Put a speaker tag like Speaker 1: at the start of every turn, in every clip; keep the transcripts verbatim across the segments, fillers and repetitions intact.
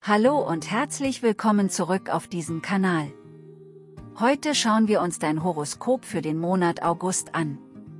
Speaker 1: Hallo und herzlich willkommen zurück auf diesem Kanal. Heute schauen wir uns dein Horoskop für den Monat August an.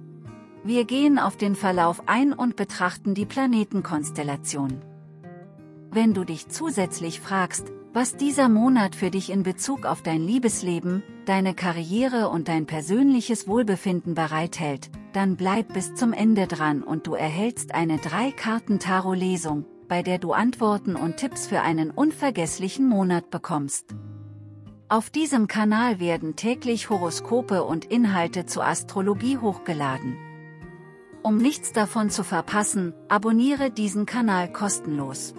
Speaker 1: Wir gehen auf den Verlauf ein und betrachten die Planetenkonstellation. Wenn du dich zusätzlich fragst, was dieser Monat für dich in Bezug auf dein Liebesleben, deine Karriere und dein persönliches Wohlbefinden bereithält, dann bleib bis zum Ende dran und du erhältst eine drei-Karten-Tarot-Lesung, bei der du Antworten und Tipps für einen unvergesslichen Monat bekommst. Auf diesem Kanal werden täglich Horoskope und Inhalte zur Astrologie hochgeladen. Um nichts davon zu verpassen, abonniere diesen Kanal kostenlos.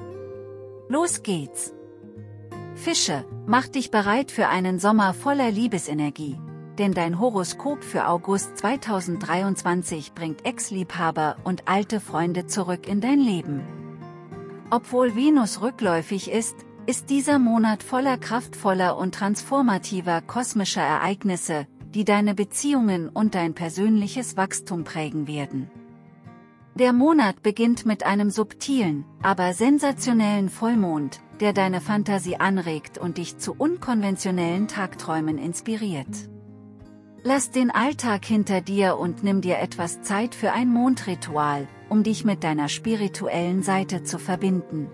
Speaker 1: Los geht's! Fische, mach dich bereit für einen Sommer voller Liebesenergie, denn dein Horoskop für August zweitausenddreiundzwanzig bringt Ex-Liebhaber und alte Freunde zurück in dein Leben. Obwohl Venus rückläufig ist, ist dieser Monat voller kraftvoller und transformativer kosmischer Ereignisse, die deine Beziehungen und dein persönliches Wachstum prägen werden. Der Monat beginnt mit einem subtilen, aber sensationellen Vollmond, der deine Fantasie anregt und dich zu unkonventionellen Tagträumen inspiriert. Lass den Alltag hinter dir und nimm dir etwas Zeit für ein Mondritual, um dich mit deiner spirituellen Seite zu verbinden.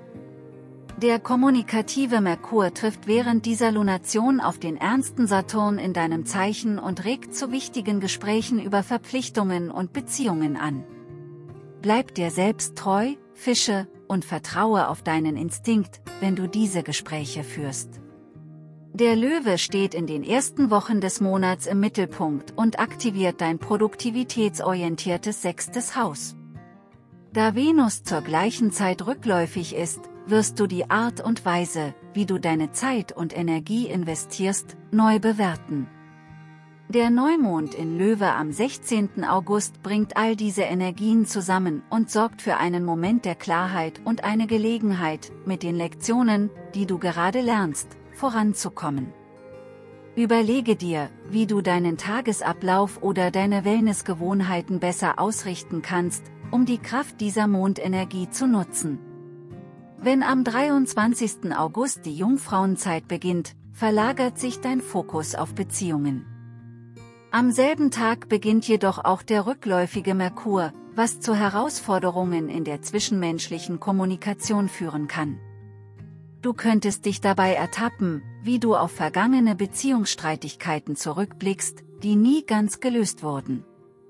Speaker 1: Der kommunikative Merkur trifft während dieser Lunation auf den ernsten Saturn in deinem Zeichen und regt zu wichtigen Gesprächen über Verpflichtungen und Beziehungen an. Bleib dir selbst treu, Fische, und vertraue auf deinen Instinkt, wenn du diese Gespräche führst. Der Löwe steht in den ersten Wochen des Monats im Mittelpunkt und aktiviert dein produktivitätsorientiertes sechstes Haus. Da Venus zur gleichen Zeit rückläufig ist, wirst du die Art und Weise, wie du deine Zeit und Energie investierst, neu bewerten. Der Neumond in Löwe am sechzehnten August bringt all diese Energien zusammen und sorgt für einen Moment der Klarheit und eine Gelegenheit, mit den Lektionen, die du gerade lernst, voranzukommen. Überlege dir, wie du deinen Tagesablauf oder deine Wellnessgewohnheiten besser ausrichten kannst, um die Kraft dieser Mondenergie zu nutzen. Wenn am dreiundzwanzigsten August die Jungfrauenzeit beginnt, verlagert sich dein Fokus auf Beziehungen. Am selben Tag beginnt jedoch auch der rückläufige Merkur, was zu Herausforderungen in der zwischenmenschlichen Kommunikation führen kann. Du könntest dich dabei ertappen, wie du auf vergangene Beziehungsstreitigkeiten zurückblickst, die nie ganz gelöst wurden.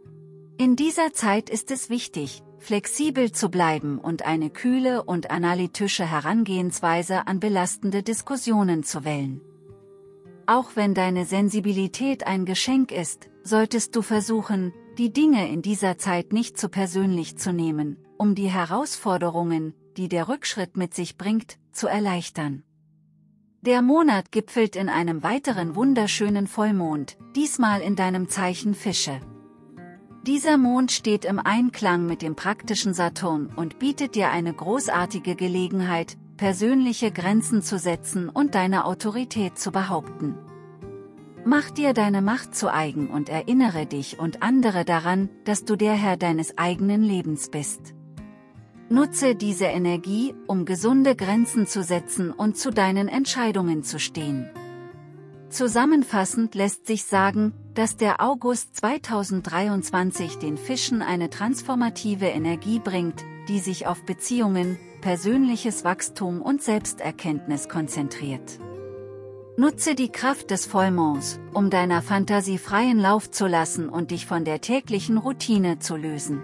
Speaker 1: In dieser Zeit ist es wichtig, flexibel zu bleiben und eine kühle und analytische Herangehensweise an belastende Diskussionen zu wählen. Auch wenn deine Sensibilität ein Geschenk ist, solltest du versuchen, die Dinge in dieser Zeit nicht zu persönlich zu nehmen, um die Herausforderungen, die der Rückschritt mit sich bringt, zu erleichtern. Der Monat gipfelt in einem weiteren wunderschönen Vollmond, diesmal in deinem Zeichen Fische. Dieser Mond steht im Einklang mit dem praktischen Saturn und bietet dir eine großartige Gelegenheit, persönliche Grenzen zu setzen und deine Autorität zu behaupten. Mach dir deine Macht zu eigen und erinnere dich und andere daran, dass du der Herr deines eigenen Lebens bist. Nutze diese Energie, um gesunde Grenzen zu setzen und zu deinen Entscheidungen zu stehen. Zusammenfassend lässt sich sagen, dass der August zweitausenddreiundzwanzig den Fischen eine transformative Energie bringt, die sich auf Beziehungen, persönliches Wachstum und Selbsterkenntnis konzentriert. Nutze die Kraft des Vollmonds, um deiner Fantasie freien Lauf zu lassen und dich von der täglichen Routine zu lösen.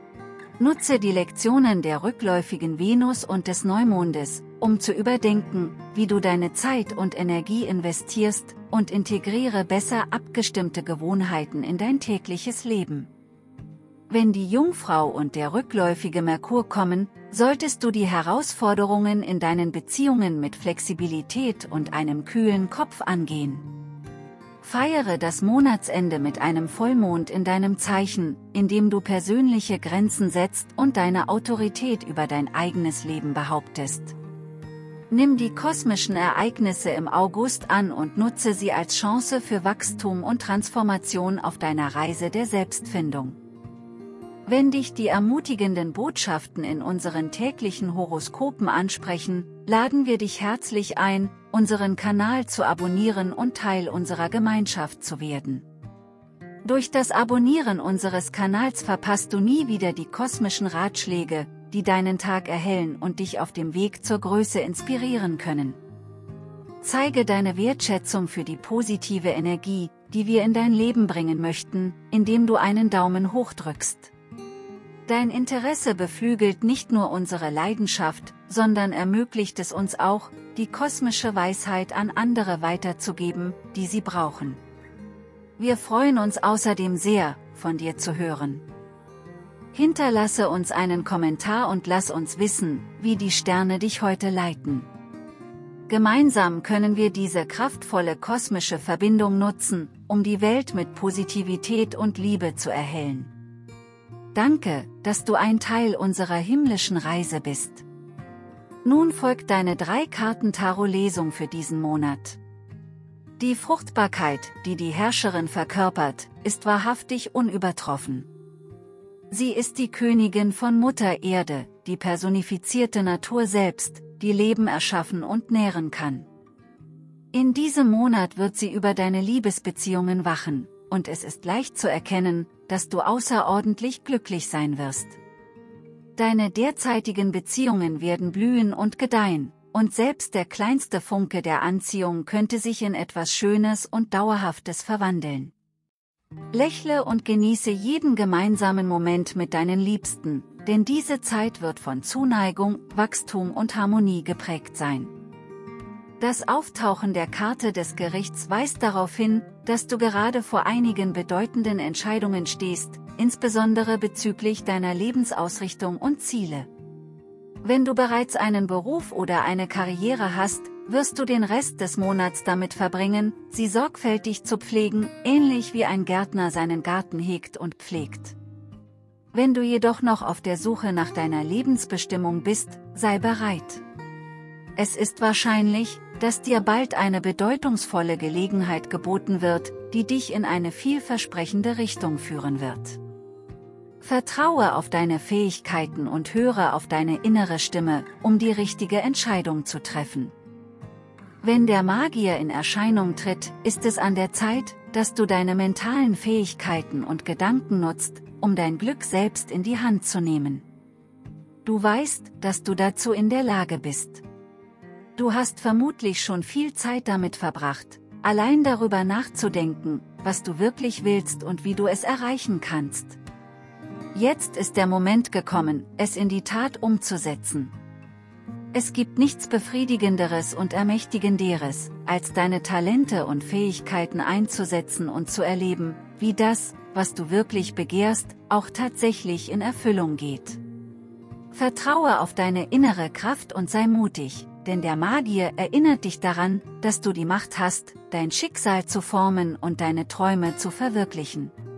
Speaker 1: Nutze die Lektionen der rückläufigen Venus und des Neumondes, um zu überdenken, wie du deine Zeit und Energie investierst, und integriere besser abgestimmte Gewohnheiten in dein tägliches Leben. Wenn die Jungfrau und der rückläufige Merkur kommen, solltest du die Herausforderungen in deinen Beziehungen mit Flexibilität und einem kühlen Kopf angehen. Feiere das Monatsende mit einem Vollmond in deinem Zeichen, indem du persönliche Grenzen setzt und deine Autorität über dein eigenes Leben behauptest. Nimm die kosmischen Ereignisse im August an und nutze sie als Chance für Wachstum und Transformation auf deiner Reise der Selbstfindung. Wenn dich die ermutigenden Botschaften in unseren täglichen Horoskopen ansprechen, laden wir dich herzlich ein, unseren Kanal zu abonnieren und Teil unserer Gemeinschaft zu werden. Durch das Abonnieren unseres Kanals verpasst du nie wieder die kosmischen Ratschläge, die deinen Tag erhellen und dich auf dem Weg zur Größe inspirieren können. Zeige deine Wertschätzung für die positive Energie, die wir in dein Leben bringen möchten, indem du einen Daumen hoch drückst. Dein Interesse beflügelt nicht nur unsere Leidenschaft, sondern ermöglicht es uns auch, die kosmische Weisheit an andere weiterzugeben, die sie brauchen. Wir freuen uns außerdem sehr, von dir zu hören. Hinterlasse uns einen Kommentar und lass uns wissen, wie die Sterne dich heute leiten. Gemeinsam können wir diese kraftvolle kosmische Verbindung nutzen, um die Welt mit Positivität und Liebe zu erhellen. Danke, dass du ein Teil unserer himmlischen Reise bist. Nun folgt deine Drei-Karten-Tarot-Lesung für diesen Monat. Die Fruchtbarkeit, die die Herrscherin verkörpert, ist wahrhaftig unübertroffen. Sie ist die Königin von Mutter Erde, die personifizierte Natur selbst, die Leben erschaffen und nähren kann. In diesem Monat wird sie über deine Liebesbeziehungen wachen, und es ist leicht zu erkennen, dass du außerordentlich glücklich sein wirst. Deine derzeitigen Beziehungen werden blühen und gedeihen, und selbst der kleinste Funke der Anziehung könnte sich in etwas Schönes und Dauerhaftes verwandeln. Lächle und genieße jeden gemeinsamen Moment mit deinen Liebsten, denn diese Zeit wird von Zuneigung, Wachstum und Harmonie geprägt sein. Das Auftauchen der Karte des Gerichts weist darauf hin, dass du gerade vor einigen bedeutenden Entscheidungen stehst, insbesondere bezüglich deiner Lebensausrichtung und Ziele. Wenn du bereits einen Beruf oder eine Karriere hast, wirst du den Rest des Monats damit verbringen, sie sorgfältig zu pflegen, ähnlich wie ein Gärtner seinen Garten hegt und pflegt. Wenn du jedoch noch auf der Suche nach deiner Lebensbestimmung bist, sei bereit. Es ist wahrscheinlich, dass dir bald eine bedeutungsvolle Gelegenheit geboten wird, die dich in eine vielversprechende Richtung führen wird. Vertraue auf deine Fähigkeiten und höre auf deine innere Stimme, um die richtige Entscheidung zu treffen. Wenn der Magier in Erscheinung tritt, ist es an der Zeit, dass du deine mentalen Fähigkeiten und Gedanken nutzt, um dein Glück selbst in die Hand zu nehmen. Du weißt, dass du dazu in der Lage bist. Du hast vermutlich schon viel Zeit damit verbracht, allein darüber nachzudenken, was du wirklich willst und wie du es erreichen kannst. Jetzt ist der Moment gekommen, es in die Tat umzusetzen. Es gibt nichts Befriedigenderes und Ermächtigenderes, als deine Talente und Fähigkeiten einzusetzen und zu erleben, wie das, was du wirklich begehrst, auch tatsächlich in Erfüllung geht. Vertraue auf deine innere Kraft und sei mutig, denn der Magier erinnert dich daran, dass du die Macht hast, dein Schicksal zu formen und deine Träume zu verwirklichen.